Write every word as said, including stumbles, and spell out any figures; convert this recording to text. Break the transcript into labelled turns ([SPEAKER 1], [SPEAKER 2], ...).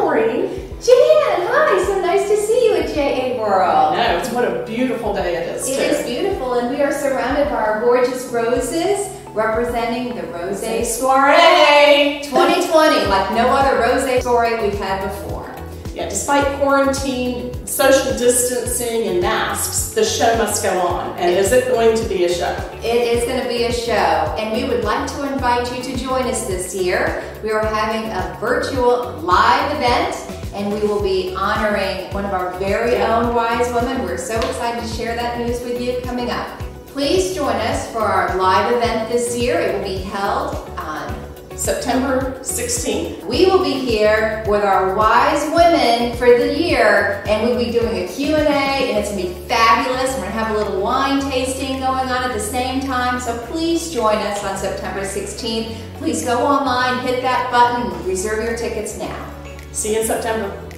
[SPEAKER 1] Maureen.
[SPEAKER 2] Jan, hi, so nice to see you at J A World.
[SPEAKER 1] I know, it's what a beautiful day it is,
[SPEAKER 2] It
[SPEAKER 1] too.
[SPEAKER 2] is beautiful, and we are surrounded by our gorgeous roses, representing the Rosé Soirée twenty twenty, like no other Rosé Soirée we've had before.
[SPEAKER 1] Yeah, despite quarantine, social distancing, and masks, the show must go on. And is it going to be a show?
[SPEAKER 2] It is going to be a show, and we would like to invite you to join us this year. We are having a virtual live event, and we will be honoring one of our very own wise women. We're so excited to share that news with you coming up. Please join us for our live event this year. It will be held on
[SPEAKER 1] September sixteenth.
[SPEAKER 2] We will be here with our wise women for the year, and we'll be doing a Q and A, and it's going to be fabulous. We're going to have a little wine tasting going on at the same time, so please join us on September sixteenth. Please go online, hit that button, and reserve your tickets now.
[SPEAKER 1] See you in September.